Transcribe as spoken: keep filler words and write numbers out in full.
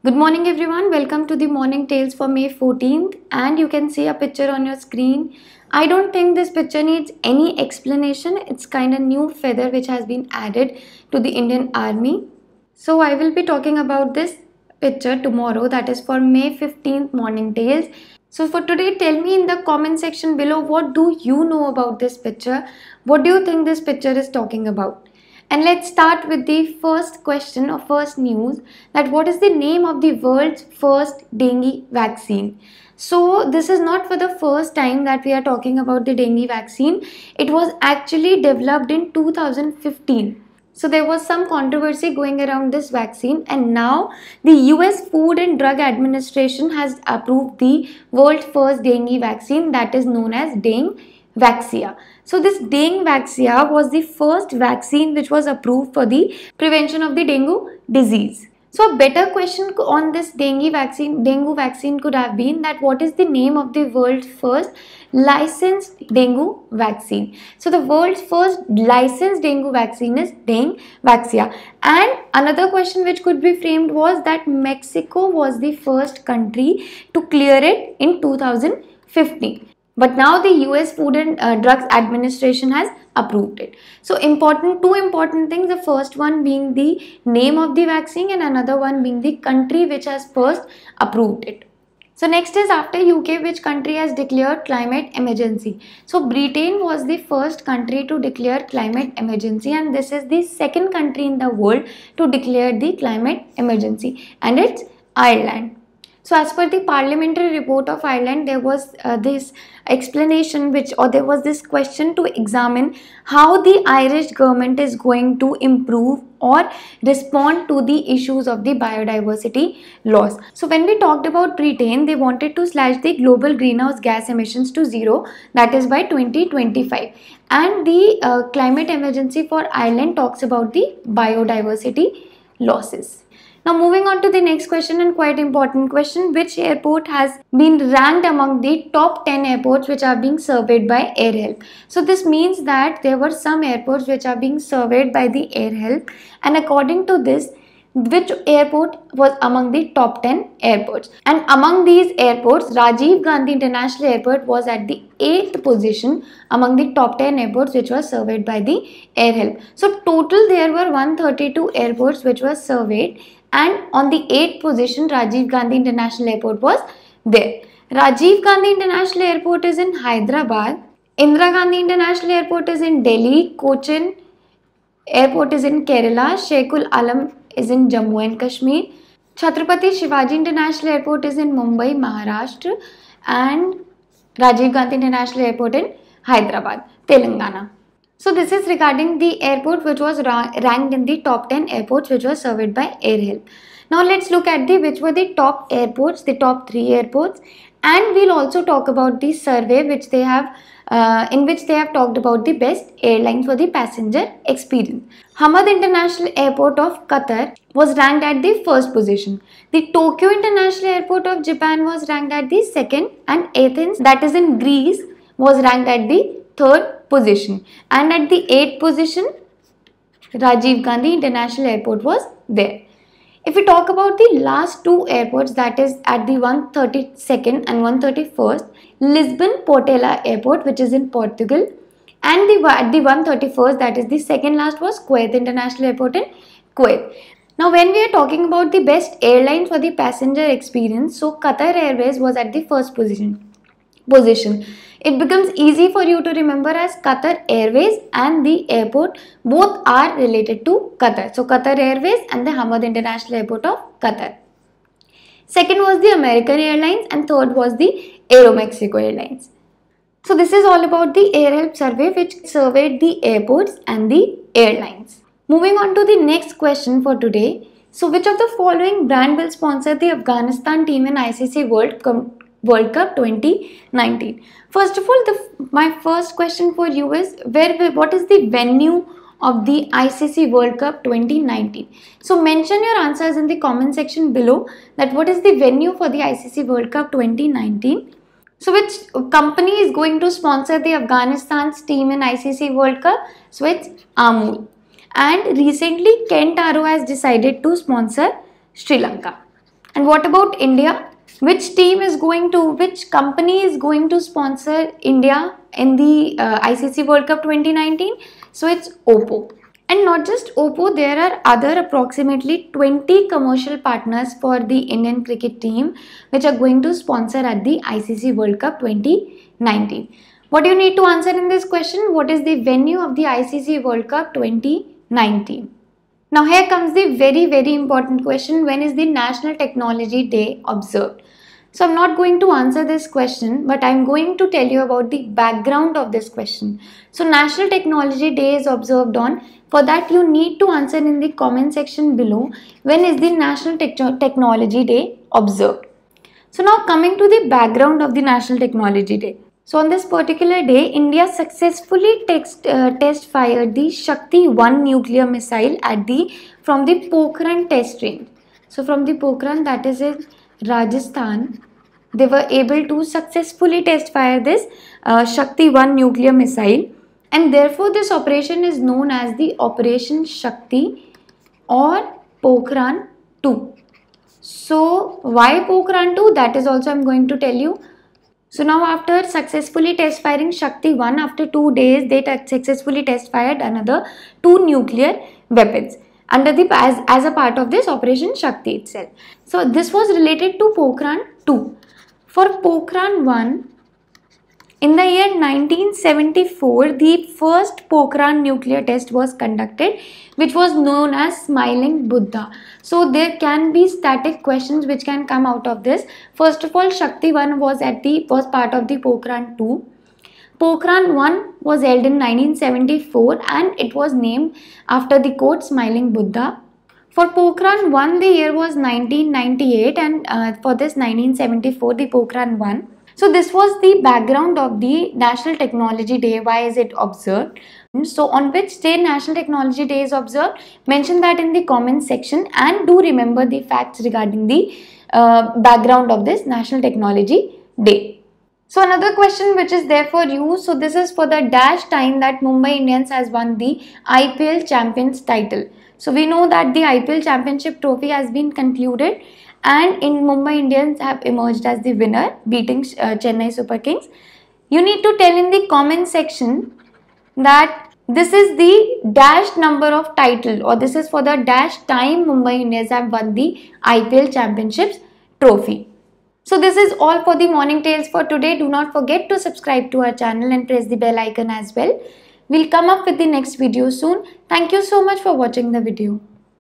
Good morning everyone, welcome to the morning tales for May fourteenth, and you can see a picture on your screen. I don't think this picture needs any explanation. It's kind of new feather which has been added to the Indian Army. So I will be talking about this picture tomorrow, that is for May fifteenth morning tales. So for today, tell me in the comment section below, what do you know about this picture? What do you think this picture is talking about? And let's start with the first question or first news, that what is the name of the world's first dengue vaccine? So this is not for the first time that we are talking about the dengue vaccine. It was actually developed in two thousand fifteen. So there was some controversy going around this vaccine, and now the U S Food and Drug Administration has approved the world's first dengue vaccine, that is known as Dengvaxia. So this Dengvaxia was the first vaccine which was approved for the prevention of the dengue disease. So a better question on this dengue vaccine, dengue vaccine could have been that what is the name of the world's first licensed dengue vaccine? So the world's first licensed dengue vaccine is Dengvaxia. And another question which could be framed was that Mexico was the first country to clear it in two thousand fifteen. But now the U S Food and uh, Drugs Administration has approved it. So important, two important things, the first one being the name of the vaccine and another one being the country which has first approved it. So next is, after U K, which country has declared climate emergency? So Britain was the first country to declare climate emergency, and this is the second country in the world to declare the climate emergency, and it's Ireland. So as per the parliamentary report of Ireland, there was uh, this explanation which or there was this question to examine how the Irish government is going to improve or respond to the issues of the biodiversity loss. So when we talked about Britain, they wanted to slash the global greenhouse gas emissions to zero, that is by twenty twenty-five. And the uh, climate emergency for Ireland talks about the biodiversity losses. Now moving on to the next question, and quite important question, which airport has been ranked among the top ten airports which are being surveyed by AirHelp? So this means that there were some airports which are being surveyed by the AirHelp, and according to this, which airport was among the top ten airports? And among these airports, Rajiv Gandhi International Airport was at the eighth position among the top ten airports which were surveyed by the AirHelp. So total there were one hundred thirty-two airports which were surveyed, and on the eighth position Rajiv Gandhi International Airport was there. Rajiv Gandhi International Airport is in Hyderabad, Indira Gandhi International Airport is in Delhi, Cochin Airport is in Kerala, Sheikhul Alam is in Jammu and Kashmir, Chhatrapati Shivaji International Airport is in Mumbai, Maharashtra, and Rajiv Gandhi International Airport in Hyderabad, Telangana. So this is regarding the airport which was ra ranked in the top ten airports which were surveyed by AirHelp. Now let's look at the which were the top airports, the top three airports, and we'll also talk about the survey which they have uh, in which they have talked about the best airlines for the passenger experience. Hamad International Airport of Qatar was ranked at the first position. The Tokyo International Airport of Japan was ranked at the second, and Athens, that is in Greece, was ranked at the third position. And at the eighth position, Rajiv Gandhi International Airport was there. If we talk about the last two airports, that is at the one hundred thirty-second and one hundred thirty-first, Lisbon Portela Airport, which is in Portugal, and the at the one hundred thirty-first, that is the second last, was Kuwait International Airport in Kuwait. Now when we are talking about the best airlines for the passenger experience, so Qatar Airways was at the first position. position. It becomes easy for you to remember as Qatar Airways, and the airport both are related to Qatar. So Qatar Airways and the Hamad International Airport of Qatar. Second was the American Airlines, and third was the Aeromexico Airlines. So this is all about the AirHelp survey which surveyed the airports and the airlines. Moving on to the next question for today. So which of the following brand will sponsor the Afghanistan team in I C C World Cup World Cup twenty nineteen? First of all, the, my first question for you is, where what is the venue of the I C C World Cup twenty nineteen? So mention your answers in the comment section below, that what is the venue for the I C C World Cup twenty nineteen. So which company is going to sponsor the Afghanistan's team in I C C World Cup? So it's Amul. And recently Kent Arrow has decided to sponsor Sri Lanka. And what about India? Which team is going to, which company is going to sponsor India in the uh, I C C World Cup twenty nineteen? So it's Oppo. And not just Oppo, there are other approximately twenty commercial partners for the Indian cricket team which are going to sponsor at the I C C World Cup twenty nineteen. What do you need to answer in this question? What is the venue of the I C C World Cup twenty nineteen? Now here comes the very very important question. When is the National Technology Day observed? So I'm not going to answer this question, but I'm going to tell you about the background of this question. So National Technology Day is observed on, for that you need to answer in the comment section below, when is the National Te- Technology Day observed. So now coming to the background of the National Technology Day. So on this particular day, India successfully text, uh, test fired the Shakti one nuclear missile at the from the Pokhran test range. So from the Pokhran, that is in Rajasthan, they were able to successfully test fire this uh, Shakti one nuclear missile, and therefore this operation is known as the Operation Shakti or Pokhran two. So why Pokhran two? That is also I am going to tell you. So now after successfully test firing Shakti one, after two days they successfully test fired another two nuclear weapons under the as, as a part of this Operation Shakti itself. So this was related to Pokhran two. For Pokhran one, in the year nineteen seventy-four, the first Pokhran nuclear test was conducted, which was known as Smiling Buddha. So there can be static questions which can come out of this. First of all, Shakti one was at the was part of the Pokhran two. Pokhran one was held in nineteen seventy-four and it was named after the quote Smiling Buddha. For Pokhran one, the year was nineteen ninety-eight, and uh, for this nineteen seventy-four, the Pokhran one. So this was the background of the National Technology Day. Why is it observed? So on which day National Technology Day is observed? Mention that in the comment section, and do remember the facts regarding the uh, background of this National Technology Day. So another question which is there for you. So this is for the dash time that Mumbai Indians has won the I P L Champions title. So we know that the I P L Championship trophy has been concluded, and in Mumbai Indians have emerged as the winner, beating uh, Chennai Super Kings. You need to tell in the comment section that this is the dash number of title, or this is for the dash time Mumbai Indians have won the I P L Championships trophy. So this is all for the morning tales for today. Do not forget to subscribe to our channel and press the bell icon as well. We'll come up with the next video soon. Thank you so much for watching the video.